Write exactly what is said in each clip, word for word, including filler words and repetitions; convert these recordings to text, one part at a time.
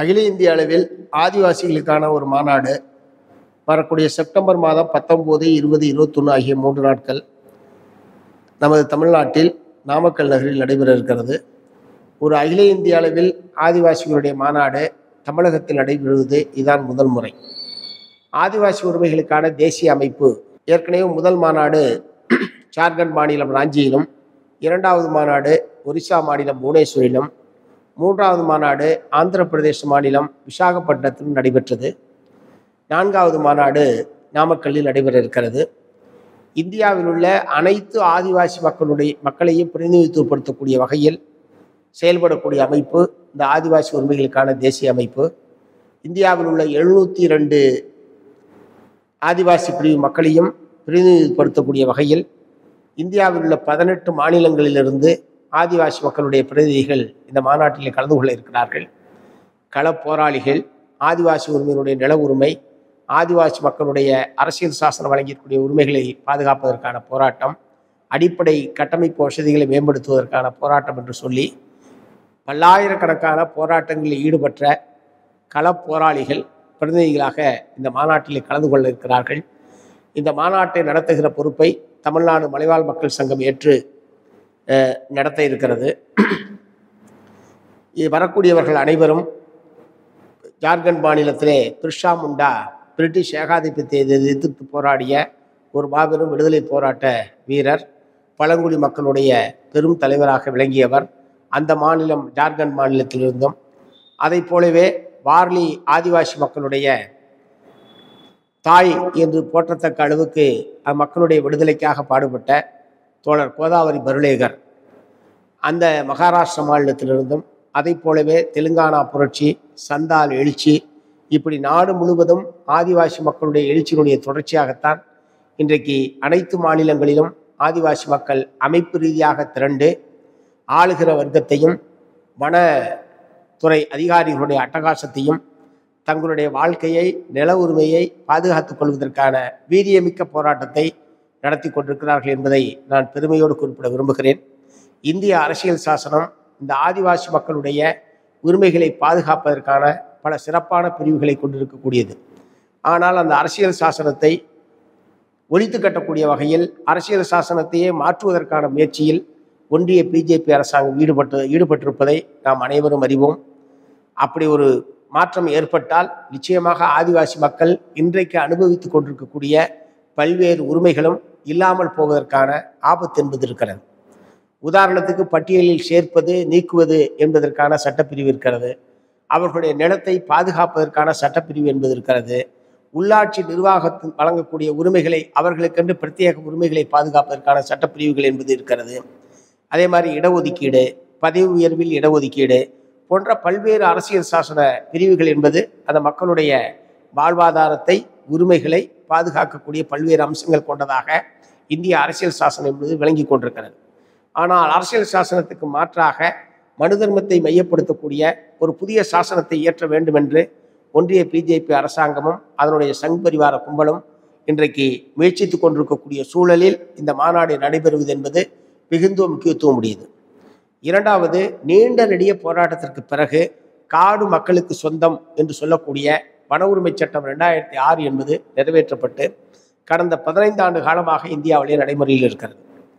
அகில இந்திய அளவில் ஆதிவாசிகளுக்கான ஒரு மாநாடு வரக்கூடிய செப்டம்பர் மாதம் பத்தொம்போது இருபது இருபத்தொன்று ஆகிய மூன்று நாட்கள் நமது தமிழ்நாட்டில் நாமக்கல் நகரில் நடைபெற இருக்கிறது. ஒரு அகில இந்திய அளவில் ஆதிவாசிகளுடைய மாநாடு தமிழகத்தில் நடைபெறுவது இதுதான் முதல் முறை. ஆதிவாசி உரிமைகளுக்கான தேசிய அமைப்பு ஏற்கனவே முதல் மாநாடு ஜார்க்கண்ட் மாநிலம் ராஞ்சியிலும், இரண்டாவது மாநாடு ஒரிசா மாநிலம் புவனேஸ்வரிலும், மூன்றாவது மாநாடு ஆந்திர பிரதேச மாநிலம் விசாகப்பட்டினத்திலும் நடைபெற்றது. நான்காவது மாநாடு நாமக்கல்லில் நடைபெற இருக்கிறது. இந்தியாவில் உள்ள அனைத்து ஆதிவாசி மக்களுடைய மக்களையும் பிரதிநிதித்துவப்படுத்தக்கூடிய வகையில் செயல்படக்கூடிய அமைப்பு இந்த ஆதிவாசி உரிமைகளுக்கான தேசிய அமைப்பு. இந்தியாவில் உள்ள எழுநூற்றி இரண்டு ஆதிவாசி பிரிவு மக்களையும் பிரதிநிதித்துவப்படுத்தக்கூடிய வகையில் இந்தியாவில் உள்ள பதினெட்டு மாநிலங்களிலிருந்து ஆதிவாசி மக்களுடைய பிரதிநிதிகள் இந்த மாநாட்டில் கலந்து கொள்ள இருக்கிறார்கள். கள போராளிகள், ஆதிவாசி உரிமையினுடைய நில உரிமை, ஆதிவாசி மக்களுடைய அரசியல் சாசனம் வழங்கக்கூடிய உரிமைகளை பாதுகாப்பதற்கான போராட்டம், அடிப்படை கட்டமைப்பு வசதிகளை மேம்படுத்துவதற்கான போராட்டம் என்று சொல்லி பல்லாயிரக்கணக்கான போராட்டங்களில் ஈடுபட்ட கள போராளிகள் பிரதிநிதிகளாக இந்த மாநாட்டில் கலந்து கொள்ள இருக்கிறார்கள். இந்த மாநாட்டை நடத்துகிற பொறுப்பை தமிழ்நாடு மலைவாழ் மக்கள் சங்கம் ஏற்று நடத்த இருக்கிறது. இது வரக்கூடியவர்கள் அனைவரும் ஜார்க்கண்ட் மாநிலத்திலே பிர்சா முண்டா பிரிட்டிஷ் ஏகாதிபத்தியத்தை எதிர்த்து போராடிய ஒரு மாபெரும் விடுதலை போராட்ட வீரர், பழங்குடி மக்களுடைய பெரும் தலைவராக விளங்கியவர். அந்த மாநிலம் ஜார்க்கண்ட் மாநிலத்திலிருந்தும், அதை போலவே வார்லி ஆதிவாசி மக்களுடைய தாய் என்று போற்றத்தக்க அளவுக்கு அம்மக்களுடைய விடுதலைக்காக பாடுபட்ட தோழர் கோதாவரி பருளேகர் அந்த மகாராஷ்டிர மாநிலத்திலிருந்தும், அதை போலவே தெலுங்கானா புரட்சி, சந்தால் எழுச்சி, இப்படி நாடு முழுவதும் ஆதிவாசி மக்களுடைய எழுச்சியினுடைய தொடர்ச்சியாகத்தான் இன்றைக்கு அனைத்து மாநிலங்களிலும் ஆதிவாசி மக்கள் அமைப்பு ரீதியாக திரண்டு ஆளுகிற வர்க்கத்தையும் வனத்துறை அதிகாரிகளுடைய அட்டகாசத்தையும் தங்களுடைய வாழ்க்கையை, நில உரிமையை பாதுகாத்துக் கொள்வதற்கான வீரியமிக்க போராட்டத்தை நடத்தி கொண்டிருக்கிறார்கள் என்பதை நான் பெருமையோடு குறிப்பிட விரும்புகிறேன். இந்திய அரசியல் சாசனம் இந்த ஆதிவாசி மக்களுடைய உரிமைகளை பாதுகாப்பதற்கான பல சிறப்பான பிரிவுகளை கொண்டிருக்கக்கூடியது. ஆனால் அந்த அரசியல் சாசனத்தை ஒழித்து கட்டக்கூடிய வகையில் அரசியல் சாசனத்தையே மாற்றுவதற்கான முயற்சியில் ஒன்றிய பிஜேபி அரசாங்கம் ஈடுபட்டு ஈடுபட்டிருப்பதை நாம் அனைவரும் அறிவோம். அப்படி ஒரு மாற்றம் ஏற்பட்டால் நிச்சயமாக ஆதிவாசி மக்கள் இன்றைக்கு அனுபவித்து கொண்டிருக்கக்கூடிய பல்வேறு உரிமைகளும் இல்லாமல் போவதற்கான ஆபத்து என்பது இருக்கிறது. உதாரணத்துக்கு பட்டியலில் சேர்ப்பது, நீக்குவது என்பதற்கான சட்டப்பிரிவு இருக்கிறது. அவர்களுடைய நிலத்தை பாதுகாப்பதற்கான சட்டப்பிரிவு என்பது இருக்கிறது. உள்ளாட்சி நிர்வாகத்தில் வழங்கக்கூடிய உரிமைகளை, அவர்களுக்கென்று பிரத்யேக உரிமைகளை பாதுகாப்பதற்கான சட்டப்பிரிவுகள் என்பது இருக்கிறது. அதே மாதிரி இடஒதுக்கீடு, பதவி உயர்வில் இடஒதுக்கீடு போன்ற பல்வேறு அரசியல் சாசன பிரிவுகள் என்பது அந்த மக்களுடைய வாழ்வாதாரத்தை, உரிமைகளை பாதுகாக்கக்கூடிய பல்வேறு அம்சங்கள் கொண்டதாக இந்திய அரசியல் சாசனம் என்பது விளங்கி கொண்டிருக்கிறது. ஆனால் அரசியல் சாசனத்துக்கு மாற்றாக மனு தர்மத்தை மையப்படுத்தக்கூடிய ஒரு புதிய சாசனத்தை இயற்ற வேண்டும் என்று ஒன்றிய பிஜேபி அரசாங்கமும் அதனுடைய சங் பரிவார கும்பலும் இன்றைக்கு முயற்சித்து கொண்டிருக்கக்கூடிய சூழலில் இந்த மாநாடு நடைபெறுவது என்பது மிகுந்த முக்கியத்துவம் உடையது. இரண்டாவது, நீண்ட நெடிய போராட்டத்திற்கு பிறகு காடு மக்களுக்கு சொந்தம் என்று சொல்லக்கூடிய வன உரிமை சட்டம் ரெண்டாயிரத்தி ஆறு என்பது நிறைவேற்றப்பட்டு கடந்த பதினைந்து ஆண்டு காலமாக இந்தியாவிலே நடைமுறையில் இருக்கிறது.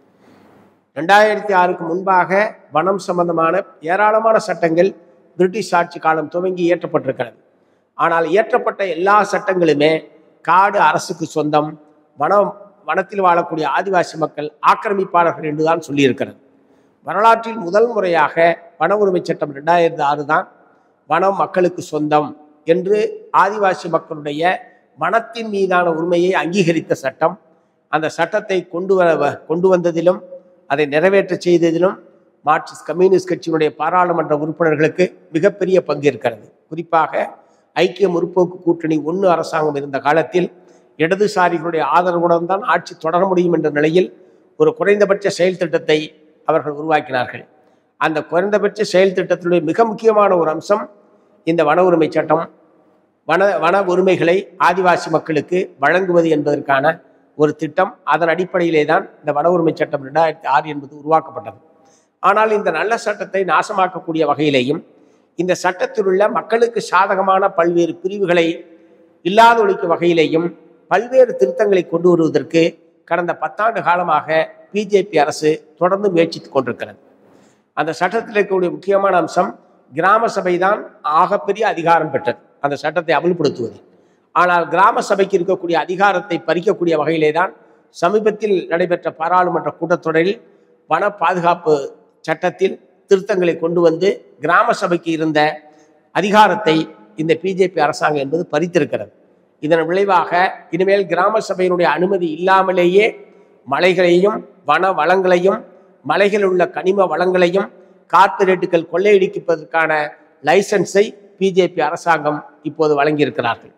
ரெண்டாயிரத்தி ஆறுக்கு முன்பாக வனம் சம்பந்தமான ஏராளமான சட்டங்கள் பிரிட்டிஷ் ஆட்சி காலம் துவங்கி இயற்றப்பட்டிருக்கிறது. ஆனால் இயற்றப்பட்ட எல்லா சட்டங்களுமே காடு அரசுக்கு சொந்தம், வனம் வனத்தில் வாழக்கூடிய ஆதிவாசி மக்கள் ஆக்கிரமிப்பாளர்கள் என்றுதான் சொல்லியிருக்கிறது. வரலாற்றில் முதல் முறையாக வன உரிமை சட்டம் ரெண்டாயிரத்தி ஆறு தான் வனம் மக்களுக்கு சொந்தம் என்று ஆதிவாசி மக்களுடைய வனத்தின் மீதான உரிமையை அங்கீகரித்த சட்டம். அந்த சட்டத்தை கொண்டு வர கொண்டு வந்ததிலும் அதை நிறைவேற்ற செய்ததிலும் மார்க்சிஸ்ட் கம்யூனிஸ்ட் கட்சியினுடைய பாராளுமன்ற உறுப்பினர்களுக்கு மிகப்பெரிய பங்கு இருக்கிறது. குறிப்பாக ஐக்கிய முற்போக்கு கூட்டணி ஒன்று அரசாங்கம் இருந்த காலத்தில் இடதுசாரிகளுடைய ஆதரவுடன் தான் ஆட்சி தொடர முடியும் என்ற நிலையில் ஒரு குறைந்தபட்ச செயல் திட்டத்தை அவர்கள் உருவாக்கினார்கள். அந்த குறைந்தபட்ச செயல் திட்டத்தினுடைய மிக முக்கியமான ஒரு அம்சம் இந்த வன உரிமை சட்டம், வன வன உரிமைகளை ஆதிவாசி மக்களுக்கு வழங்குவது என்பதற்கான ஒரு திட்டம். அதன் அடிப்படையிலே தான் இந்த வன உரிமை சட்டம் ரெண்டாயிரத்தி ஆறு என்பது உருவாக்கப்பட்டது. ஆனால் இந்த நல்ல சட்டத்தை நாசமாக்கக்கூடிய வகையிலேயும் இந்த சட்டத்தில் உள்ள மக்களுக்கு சாதகமான பல்வேறு பிரிவுகளை இல்லாத ஒழிக்கும் வகையிலேயும் பல்வேறு திருத்தங்களை கொண்டு வருவதற்கு கடந்த பத்தாண்டு காலமாக பிஜேபி அரசு தொடர்ந்து முயற்சித்துக் கொண்டிருக்கிறது. அந்த சட்டத்தில் இருக்கக்கூடிய முக்கியமான அம்சம் கிராம சபை தான் ஆகப்பெரிய அதிகாரம் பெற்றது அந்த சட்டத்தை அமல்படுத்துவது. ஆனால் கிராம சபைக்கு இருக்கக்கூடிய அதிகாரத்தை பறிக்கக்கூடிய வகையிலே தான் சமீபத்தில் நடைபெற்ற பாராளுமன்ற கூட்டத்தொடரில் வன பாதுகாப்பு சட்டத்தில் திருத்தங்களை கொண்டு வந்து கிராம சபைக்கு இருந்த அதிகாரத்தை இந்த பிஜேபி அரசாங்கம் என்பது பறித்திருக்கிறது. இதன் விளைவாக இனிமேல் கிராம சபையினுடைய அனுமதி இல்லாமலேயே மலைகளையும் வன வளங்களையும் மலைகளில் உள்ள கனிம வளங்களையும் கார்ப்பரேட்டுகள் கொள்ளையடிப்பதற்கான லைசன்ஸை பிஜேபி அரசாங்கம் இப்போது வழங்கியிருக்கிறார்கள்.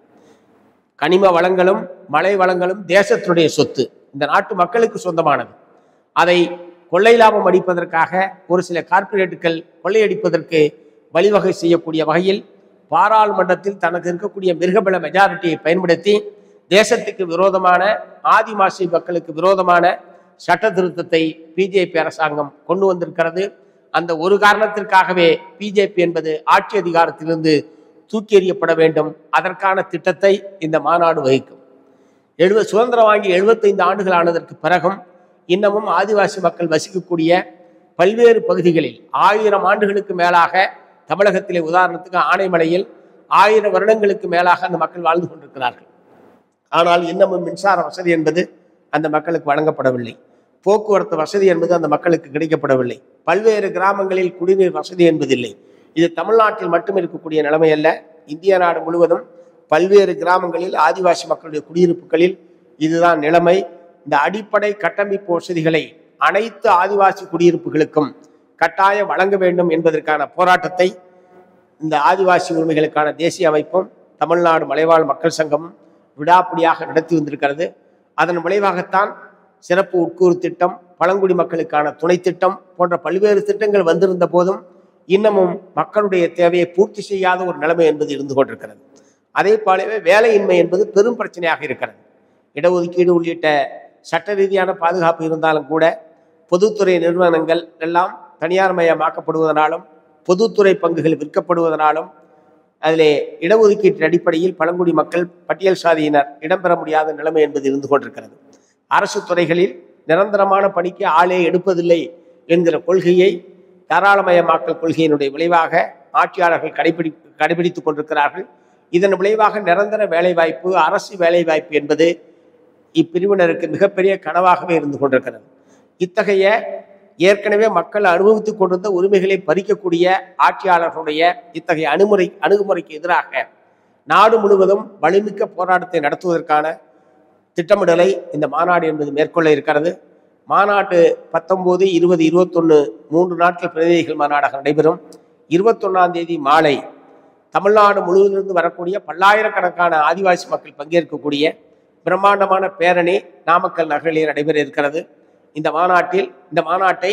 கனிம வளங்களும் மலை வளங்களும் தேசத்தினுடைய சொத்து, இந்த நாட்டு மக்களுக்கு சொந்தமானது. அதை கொள்ளை லாபம் அடிப்பதற்காக ஒரு சில கார்ப்பரேட்டுகள் கொள்ளையடிப்பதற்கு வழிவகை செய்யக்கூடிய வகையில் பாராளுமன்றத்தில் தனக்கு இருக்கக்கூடிய மிருகபல மெஜாரிட்டியை பயன்படுத்தி தேசத்துக்கு விரோதமான ஆதிவாசி மக்களுக்கு விரோதமான சட்ட திருத்தத்தை பிஜேபி அரசாங்கம் கொண்டு வந்திருக்கிறது. அந்த ஒரு காரணத்திற்காகவே பிஜேபி என்பது ஆட்சி அதிகாரத்திலிருந்து தூக்கி எறியப்பட வேண்டும். அதற்கான திட்டத்தை இந்த மாநாடு வகிக்கும். எழுபது சுதந்திரம் வாங்கி எழுபத்தைந்து ஆண்டுகள் ஆனதற்கு பிறகும் இன்னமும் ஆதிவாசி மக்கள் வசிக்கக்கூடிய பல்வேறு பகுதிகளில் ஆயிரம் ஆண்டுகளுக்கு மேலாக தமிழகத்திலே உதாரணத்துக்கு ஆனைமலையில் ஆயிரம் வருடங்களுக்கு மேலாக அந்த மக்கள் வாழ்ந்து கொண்டிருக்கிறார்கள். ஆனால் இன்னமும் மின்சார வசதி என்பது அந்த மக்களுக்கு வழங்கப்படவில்லை. போக்குவரத்து வசதி என்பது அந்த மக்களுக்கு கிடைக்கப்படவில்லை. பல்வேறு கிராமங்களில் குடிநீர் வசதி என்பதில்லை. இது தமிழ்நாட்டில் மட்டும் இருக்கக்கூடிய நிலைமை அல்ல, இந்திய நாடு முழுவதும் பல்வேறு கிராமங்களில் ஆதிவாசி மக்களுடைய குடியிருப்புகளில் இதுதான் நிலைமை. இந்த அடிப்படை கட்டமைப்பு வசதிகளை அனைத்து ஆதிவாசி குடியிருப்புகளுக்கும் கட்டாயம் வழங்க வேண்டும் என்பதற்கான போராட்டத்தை இந்த ஆதிவாசி உரிமைகளுக்கான தேசிய அமைப்பும் தமிழ்நாடு மலைவாழ் மக்கள் சங்கமும் விடாப்பிடியாக நடத்தி வந்திருக்கிறது. அதன் விளைவாகத்தான் சிறப்பு உட்கூறு திட்டம், பழங்குடி மக்களுக்கான துணை திட்டம் போன்ற பல்வேறு திட்டங்கள் வந்திருந்த போதும் இன்னமும் மக்களுடைய தேவையை பூர்த்தி செய்யாத ஒரு நிலைமை என்பது இருந்து கொண்டிருக்கிறது. அதே போலவே வேலையின்மை என்பது பெரும் பிரச்சனையாக இருக்கிறது. இடஒதுக்கீடு உள்ளிட்ட சட்ட ரீதியான பாதுகாப்பு இருந்தாலும் கூட பொதுத்துறை நிறுவனங்கள் எல்லாம் தனியார் மயமாக்கப்படுவதனாலும் பொதுத்துறை பங்குகள் விற்கப்படுவதனாலும் அதிலே இடஒதுக்கீட்டின் அடிப்படையில் பழங்குடி மக்கள் பட்டியல் சாதியினர் இடம்பெற முடியாத நிலைமை என்பது இருந்து கொண்டிருக்கிறது. அரசு துறைகளில் நிரந்தரமான பணிக்கு ஆளே எடுப்பதில்லை என்கிற கொள்கையை தாராளமயமாக்கல் கொள்கையினுடைய விளைவாக ஆட்சியாளர்கள் கடைபிடி கடைபிடித்துக் கொண்டிருக்கிறார்கள். இதன் விளைவாக நிரந்தர வேலைவாய்ப்பு, அரசு வேலைவாய்ப்பு என்பது இப்பிரிவினருக்கு மிகப்பெரிய கனவாகவே இருந்து கொண்டிருக்கிறது. இத்தகைய ஏற்கனவே மக்கள் அனுபவித்துக் கொண்டிருந்த உரிமைகளை பறிக்கக்கூடிய ஆட்சியாளர்களுடைய இத்தகைய அணுமுறை அணுகுமுறைக்கு எதிராக நாடு முழுவதும் வலிமிக்க போராட்டத்தை நடத்துவதற்கான திட்டமிடலை இந்த மாநாடு என்பது மேற்கொள்ள இருக்கிறது. மாநாட்டு பத்தொன்பது இருபது இருபத்தொன்னு மூன்று நாட்கள் பிரதிநிதிகள் மாநாடாக நடைபெறும். இருபத்தொன்னாம் தேதி மாலை தமிழ்நாடு முழுவதிலிருந்து வரக்கூடிய பல்லாயிரக்கணக்கான ஆதிவாசி மக்கள் பங்கேற்கக்கூடிய பிரம்மாண்டமான பேரணி நாமக்கல் நகரிலே நடைபெற இருக்கிறது. இந்த மாநாட்டில் இந்த மாநாட்டை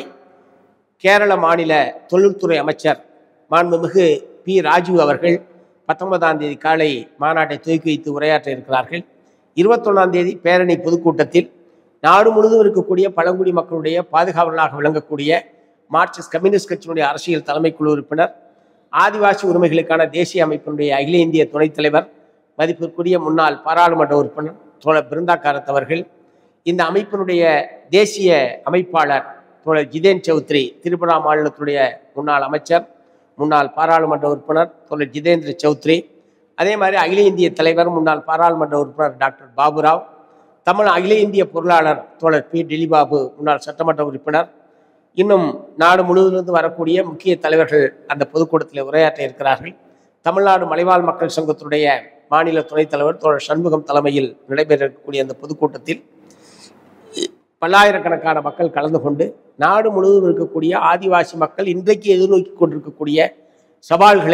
கேரள மாநில தொழில்துறை அமைச்சர் மாண்புமிகு பி ராஜீவ் அவர்கள் பத்தொன்பதாம் தேதி காலை மாநாட்டை துவக்கி வைத்து உரையாற்ற இருக்கிறார்கள். இருபத்தொன்னாம் தேதி பேரணி பொதுக்கூட்டத்தில் நாடு முழுவதும் இருக்கக்கூடிய பழங்குடி மக்களுடைய பாதுகாவலராக விளங்கக்கூடிய மார்க்சிஸ்ட் கம்யூனிஸ்ட் கட்சியினுடைய அரசியல் தலைமைக்குழு உறுப்பினர், ஆதிவாசி உரிமைகளுக்கான தேசிய அமைப்பினுடைய அகில இந்திய துணைத் தலைவர், மதிப்பிற்குரிய முன்னாள் பாராளுமன்ற உறுப்பினர் தோழர் பிருந்தா காரத் அவர்கள், இந்த அமைப்பினுடைய தேசிய அமைப்பாளர் தோழர் ஜிதேன் சௌத்ரி, திரிபுரா மாநிலத்துடைய முன்னாள் அமைச்சர், முன்னாள் பாராளுமன்ற உறுப்பினர் தோழர் ஜிதேந்திர சௌத்ரி, அதே மாதிரி அகில இந்திய தலைவர் முன்னாள் பாராளுமன்ற உறுப்பினர் டாக்டர் பாபுராவ், தமிழ் அகில இந்திய பொருளாளர் தோழர் பி டெலிபாபு, முன்னாள் சட்டமன்ற உறுப்பினர், இன்னும் நாடு முழுவதிலிருந்து வரக்கூடிய முக்கிய தலைவர்கள் அந்த பொதுக்கூட்டத்தில் உரையாற்ற இருக்கிறார்கள். தமிழ்நாடு மலைவாழ் மக்கள் சங்கத்தினுடைய மாநில துணைத் தலைவர் தோழர் சண்முகம் தலைமையில் நடைபெற இருக்கக்கூடிய அந்த பொதுக்கூட்டத்தில் பல்லாயிரக்கணக்கான மக்கள் கலந்து கொண்டு நாடு முழுவதும் இருக்கக்கூடிய ஆதிவாசி மக்கள் இன்றைக்கு எதிர்நோக்கி கொண்டிருக்கக்கூடிய சவால்களை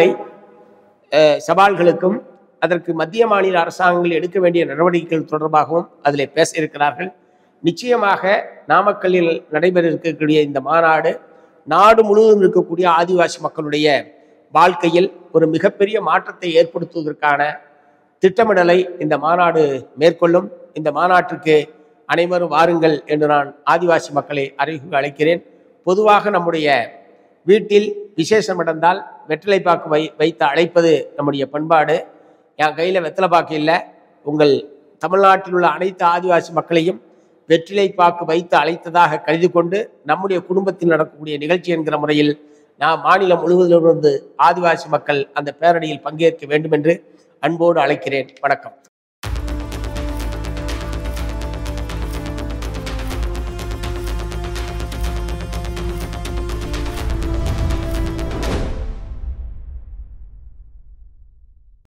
சவால்களுக்கும் அதற்கு மத்திய மாநில அரசாங்கங்கள் எடுக்க வேண்டிய நடவடிக்கைகள் தொடர்பாகவும் அதில் பேச இருக்கிறார்கள். நிச்சயமாக நாமக்கல்லில் நடைபெற இருக்கக்கூடிய இந்த மாநாடு நாடு முழுவதும் இருக்கக்கூடிய ஆதிவாசி மக்களுடைய வாழ்க்கையில் ஒரு மிகப்பெரிய மாற்றத்தை ஏற்படுத்துவதற்கான திட்டமிடலை இந்த மாநாடு மேற்கொள்ளும். இந்த மாநாட்டுக்கு அனைவரும் வாருங்கள் என்று நான் ஆதிவாசி மக்களை அறிவு அழைக்கிறேன். பொதுவாக நம்முடைய வீட்டில் விசேஷம் நடந்தால் வெற்றிலை பாக்கு வை வைத்து அழைப்பது நம்முடைய பண்பாடு. என் கையில் வெத்தலை பாக்கு இல்லை. உங்கள் தமிழ்நாட்டில் உள்ள அனைத்து ஆதிவாசி மக்களையும் வெற்றிலை பாக்கு வைத்து அழைத்ததாக கருதி கொண்டு நம்முடைய குடும்பத்தில் நடக்கக்கூடிய நிகழ்ச்சி என்கிற முறையில் நான் மாநிலம் முழுவதிலிருந்து ஆதிவாசி மக்கள் அந்த பேரணியில் பங்கேற்க வேண்டும் என்று அன்போடு அழைக்கிறேன். வணக்கம்.